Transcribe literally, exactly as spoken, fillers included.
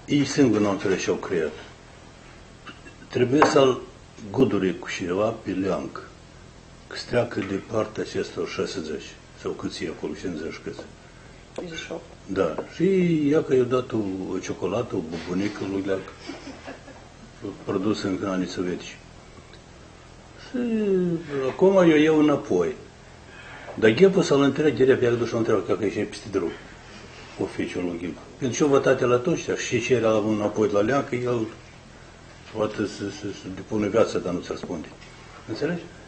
ei singuri nu înțeles ce au creat. Trebuie să-l gudure cu cineva pe leancă. Că se treacă de partea acestor șaizeci. Sau câți e acolo, cincizeci câți. treizeci și opt. Da. Și ea că i-a dat o, o ciocolată, o bubunică lui Leac, produsă în anii sovietici. Și acum eu iau înapoi. Dar ghepul să-l întreg direct, ea dușă o întreabă, că e peste drum. O ficiul lui ghep. Pentru ce-o vătate la toți și ce era înapoi la Leac, el poate să, să, să depună viața, dar nu ți răspunde. Înțelegi?